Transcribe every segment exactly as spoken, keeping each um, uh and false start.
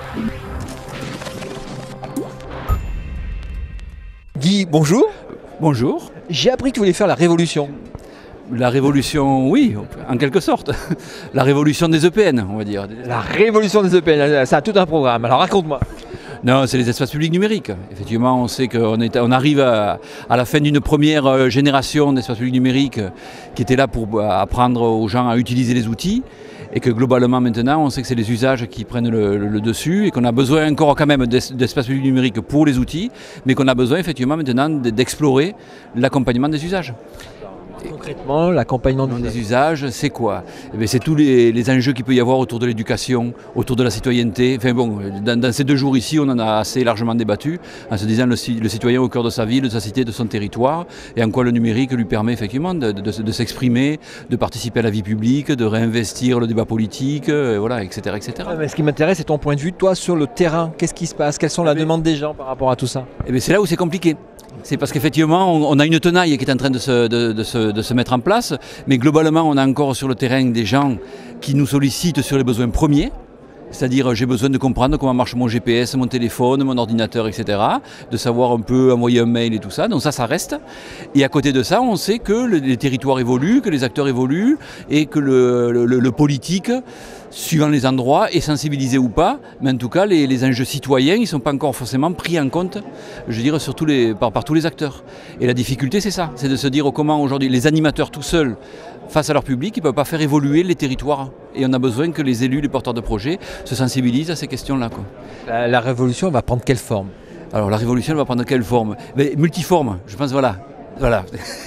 Guy, bonjour. Bonjour. J'ai appris que tu voulais faire la révolution. La révolution, oui, en quelque sorte. La révolution des E P N, on va dire. La révolution des E P N, ça a tout un programme. Alors raconte-moi. Non, c'est les espaces publics numériques. Effectivement, on sait qu'on est, on arrive à, à la fin d'une première génération d'espaces publics numériques qui était là pour apprendre aux gens à utiliser les outils. Et que globalement maintenant, on sait que c'est les usages qui prennent le, le, le dessus et qu'on a besoin encore quand même d'espaces publics numériques pour les outils, mais qu'on a besoin effectivement maintenant d'explorer l'accompagnement des usages. Concrètement, l'accompagnement des usages, c'est quoi? Eh c'est tous les, les enjeux qu'il peut y avoir autour de l'éducation, autour de la citoyenneté. Enfin bon, dans, dans ces deux jours ici, on en a assez largement débattu, en se disant le, le citoyen au cœur de sa ville, de sa cité, de son territoire, et en quoi le numérique lui permet effectivement de, de, de, de s'exprimer, de participer à la vie publique, de réinvestir le débat politique, et voilà, et cetera, et cetera. Mais ce qui m'intéresse, c'est ton point de vue, toi, sur le terrain. Qu'est-ce qui se passe? Quelles sont la demande des gens par rapport à tout ça? Eh c'est là où c'est compliqué. C'est parce qu'effectivement, on a une tenaille qui est en train de se, de, de, se, de se mettre en place, mais globalement, on a encore sur le terrain des gens qui nous sollicitent sur les besoins premiers. C'est-à-dire, j'ai besoin de comprendre comment marche mon G P S, mon téléphone, mon ordinateur, et cetera. De savoir un peu envoyer un mail et tout ça. Donc ça, ça reste. Et à côté de ça, on sait que les territoires évoluent, que les acteurs évoluent et que le, le, le politique, suivant les endroits, est sensibilisé ou pas. Mais en tout cas, les, les enjeux citoyens, ils ne sont pas encore forcément pris en compte, je veux dire, sur tous les, par, par tous les acteurs. Et la difficulté, c'est ça. C'est de se dire comment aujourd'hui, les animateurs tout seuls, face à leur public, ils ne peuvent pas faire évoluer les territoires. Et on a besoin que les élus, les porteurs de projets, se sensibilisent à ces questions-là. La, la révolution, elle va prendre quelle forme? Alors la révolution, elle va prendre quelle forme? Mais multiforme, je pense, voilà. Voilà,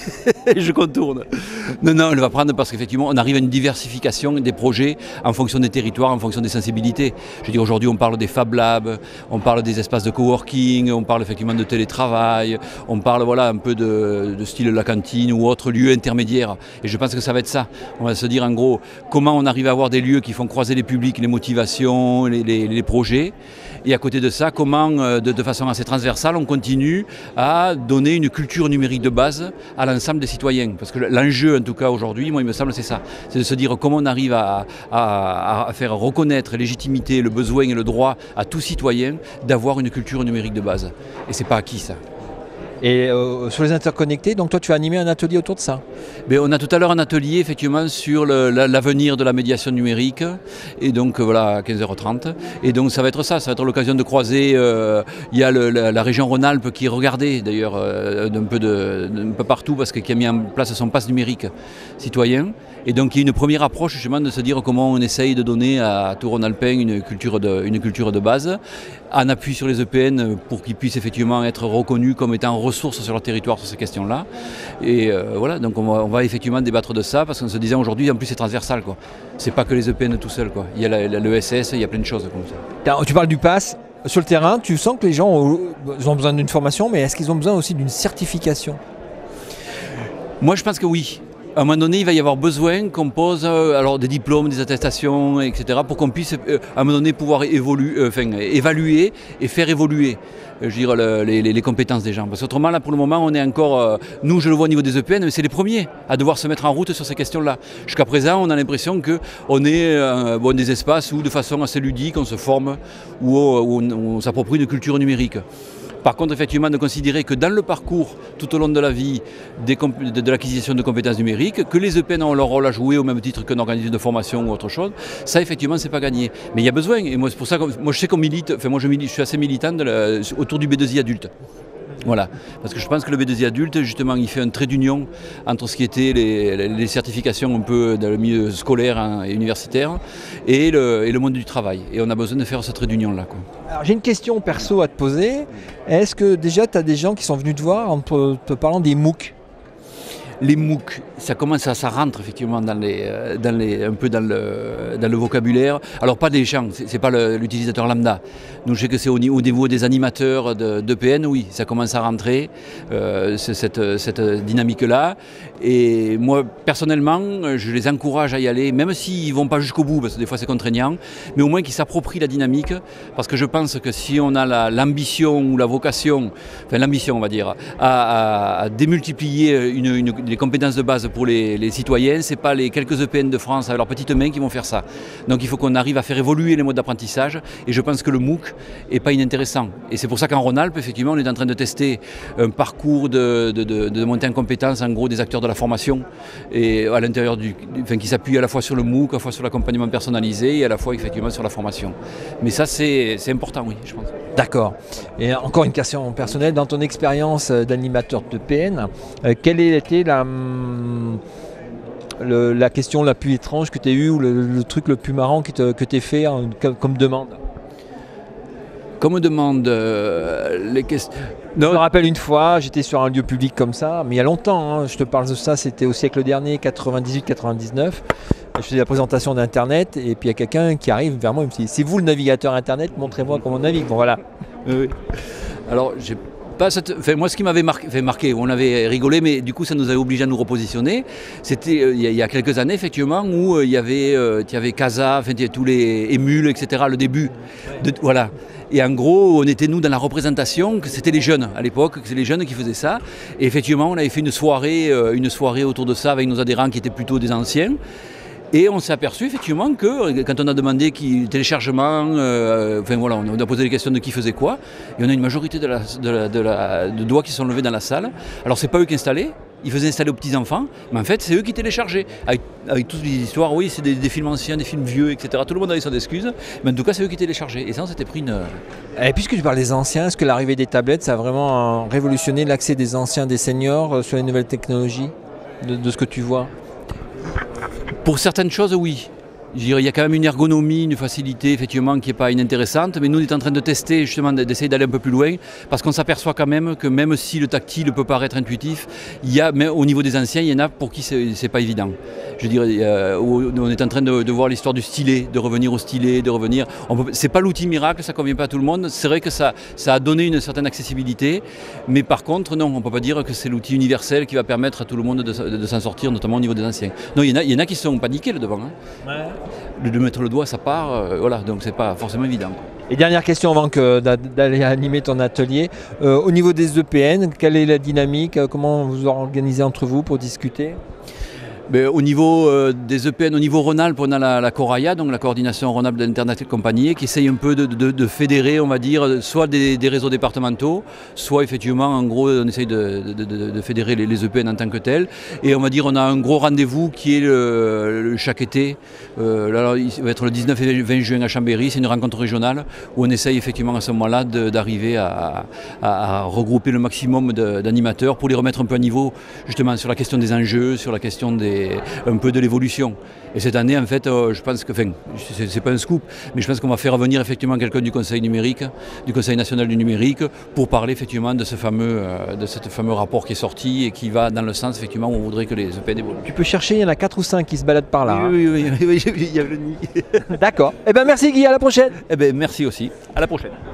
je contourne. Non, non, elle va prendre parce qu'effectivement, on arrive à une diversification des projets en fonction des territoires, en fonction des sensibilités. Je veux dire, aujourd'hui, on parle des Fab Labs, on parle des espaces de coworking, on parle effectivement de télétravail, on parle voilà, un peu de, de style la cantine ou autre lieu intermédiaire. Et je pense que ça va être ça. On va se dire en gros, comment on arrive à avoir des lieux qui font croiser les publics, les motivations, les, les, les projets. Et à côté de ça, comment, de, de façon assez transversale, on continue à donner une culture numérique de base à l'ensemble des citoyens. Parce que l'enjeu, en tout cas aujourd'hui, moi il me semble, c'est ça. C'est de se dire comment on arrive à, à, à faire reconnaître légitimité, le besoin et le droit à tout citoyen d'avoir une culture numérique de base. Et c'est pas acquis ça. Et euh, sur les interconnectés, donc toi tu as animé un atelier autour de ça? Mais on a tout à l'heure un atelier effectivement sur l'avenir de la médiation numérique, et donc voilà à quinze heures trente. Et donc ça va être ça, ça va être l'occasion de croiser, euh, il y a le, la, la région Rhône-Alpes qui est regardée d'ailleurs euh, d'un peu, de, d'un peu partout parce qu'il a mis en place son pass numérique citoyen. Et donc il y a une première approche justement de se dire comment on essaye de donner à tout Rhône-Alpin une culture de, une culture de base, en appui sur les E P N pour qu'ils puissent effectivement être reconnus comme étant ressources sur leur territoire sur ces questions-là. Et euh, voilà, donc on va, on va effectivement débattre de ça parce qu'on se disait aujourd'hui, en plus c'est transversal, quoi. C'est pas que les E P N tout seuls, quoi. Il y a la, la, l'E S S, il y a plein de choses comme ça. Tu parles du pass. Sur le terrain, tu sens que les gens ont, ont besoin d'une formation, mais est-ce qu'ils ont besoin aussi d'une certification? Moi je pense que oui. À un moment donné, il va y avoir besoin qu'on pose euh, alors des diplômes, des attestations, et cetera, pour qu'on puisse euh, à un moment donné pouvoir évoluer, euh, enfin, évaluer et faire évoluer euh, je veux dire, le, les, les compétences des gens. Parce qu'autrement, là, pour le moment, on est encore, euh, nous, je le vois au niveau des E P N, mais c'est les premiers à devoir se mettre en route sur ces questions-là. Jusqu'à présent, on a l'impression qu'on est euh, bon, des espaces où, de façon assez ludique, on se forme, où, où on, on s'approprie une culture numérique. Par contre, effectivement, de considérer que dans le parcours, tout au long de la vie, des de, de l'acquisition de compétences numériques, que les E P N ont leur rôle à jouer au même titre qu'un organisme de formation ou autre chose, ça, effectivement, c'est pas gagné. Mais il y a besoin, et moi, c'est pour ça que moi, je sais qu'on milite, enfin, moi, je, milite, je suis assez militant de la, autour du B deux I adulte. Voilà, parce que je pense que le B deux I adulte, justement, il fait un trait d'union entre ce qui était les, les certifications un peu dans le milieu scolaire et universitaire et le, et le monde du travail. Et on a besoin de faire ce trait d'union-là, quoi. Alors j'ai une question perso à te poser. Est-ce que déjà tu as des gens qui sont venus te voir en te, te parlant des MOOC? Les MOOC, ça commence à, ça rentre effectivement dans les, dans les, un peu dans le, dans le vocabulaire. Alors pas des gens, c'est, c'est pas le, l'utilisateur lambda. Nous je sais que c'est au niveau, au niveau des animateurs de, d'E P N, oui, ça commence à rentrer, euh, cette, cette dynamique-là. Et moi personnellement, je les encourage à y aller, même s'ils ne vont pas jusqu'au bout, parce que des fois c'est contraignant, mais au moins qu'ils s'approprient la dynamique, parce que je pense que si on a la, l'ambition ou la vocation, enfin l'ambition on va dire, à, à, à démultiplier une, une les compétences de base efficace pour les, les citoyens, ce n'est pas les quelques E P N de France avec leurs petites mains qui vont faire ça. Donc il faut qu'on arrive à faire évoluer les modes d'apprentissage et je pense que le MOOC n'est pas inintéressant. Et c'est pour ça qu'en Rhône-Alpes, effectivement, on est en train de tester un parcours de, de, de, de montée en compétence en gros des acteurs de la formation et à l'intérieur du, enfin, qui s'appuie à la fois sur le MOOC, à la fois sur l'accompagnement personnalisé et à la fois effectivement sur la formation. Mais ça c'est important, oui, je pense. D'accord. Et encore une question personnelle, dans ton expérience d'animateur de P N, euh, quelle a été la, le, la question la plus étrange que tu as eue ou le, le truc le plus marrant que tu as fait hein, comme, comme demande? Comme demande euh, les questions. Je me rappelle une fois, j'étais sur un lieu public comme ça, mais il y a longtemps, hein, je te parle de ça, c'était au siècle dernier, quatre-vingt-dix-huit quatre-vingt-dix-neuf. Je faisais la présentation d'Internet et puis il y a quelqu'un qui arrive vers moi et me dit « C'est vous le navigateur Internet, montrez-moi comment on navigue. » Bon voilà. Oui. Alors, j'ai pas cette... enfin, moi, ce qui m'avait marqué, enfin, marqué, on avait rigolé, mais du coup, ça nous avait obligé à nous repositionner. C'était euh, il y, y a quelques années, effectivement, où euh, il y avait, euh, y avait Casa, enfin, tous les émules, et cetera, le début. De, voilà. Et en gros, on était nous dans la représentation, que c'était les jeunes à l'époque, que c'est les jeunes qui faisaient ça. Et effectivement, on avait fait une soirée, euh, une soirée autour de ça avec nos adhérents qui étaient plutôt des anciens. Et on s'est aperçu effectivement que quand on a demandé qui téléchargement, euh, enfin voilà, on a posé les questions de qui faisait quoi, et on a une majorité de, la, de, la, de, la, de doigts qui sont levés dans la salle. Alors c'est pas eux qui installaient, ils faisaient installer aux petits-enfants, mais en fait c'est eux qui téléchargeaient. Avec, avec toutes les histoires, oui, c'est des, des films anciens, des films vieux, et cetera. Tout le monde avait son excuse, mais en tout cas c'est eux qui téléchargeaient. Et ça on s'était pris une... Et puisque tu parles des anciens, est-ce que l'arrivée des tablettes, ça a vraiment révolutionné l'accès des anciens, des seniors sur les nouvelles technologies, de, de ce que tu vois? Pour certaines choses, oui. Je dirais, il y a quand même une ergonomie, une facilité effectivement qui n'est pas inintéressante, mais nous on est en train de tester justement d'essayer d'aller un peu plus loin parce qu'on s'aperçoit quand même que même si le tactile peut paraître intuitif, il y a, mais au niveau des anciens, il y en a pour qui c'est pas évident. Je dirais, euh, on est en train de, de voir l'histoire du stylet, de revenir au stylet, de revenir. C'est pas l'outil miracle, ça ne convient pas à tout le monde. C'est vrai que ça, ça a donné une certaine accessibilité, mais par contre, non, on ne peut pas dire que c'est l'outil universel qui va permettre à tout le monde de, de, de s'en sortir, notamment au niveau des anciens. Non, il y en a, il y en a qui sont paniqués là devant. Hein. Ouais. De mettre le doigt, ça part, euh, voilà, donc c'est pas forcément évident. Et dernière question avant d'aller animer ton atelier, euh, au niveau des E P N, quelle est la dynamique, comment vous organisez entre vous pour discuter? Ben, au niveau euh, des E P N, au niveau Rhône-Alpes, on a la, la Coraya, donc la coordination Rhône-Alpes d'Internet et compagnie, qui essaye un peu de, de, de fédérer, on va dire, soit des, des réseaux départementaux, soit effectivement, en gros, on essaye de, de, de, de fédérer les, les E P N en tant que tels. Et on va dire, on a un gros rendez-vous qui est le, le, chaque été. Euh, là, il va être le dix-neuf et vingt juin à Chambéry, c'est une rencontre régionale où on essaye effectivement à ce moment-là d'arriver à, à, à regrouper le maximum d'animateurs pour les remettre un peu à niveau, justement, sur la question des enjeux, sur la question des un peu de l'évolution. Et cette année, en fait, euh, je pense que, enfin, c'est pas un scoop, mais je pense qu'on va faire venir effectivement quelqu'un du Conseil numérique, du Conseil national du numérique, pour parler effectivement de ce fameux, euh, de ce fameux rapport qui est sorti et qui va dans le sens effectivement où on voudrait que les E P N évoluent. Tu peux chercher, il y en a quatre ou cinq qui se baladent par là. Oui, oui, oui, oui, oui, il y a le nid. D'accord. Eh bien merci Guy, à la prochaine. Eh bien merci aussi. À la prochaine.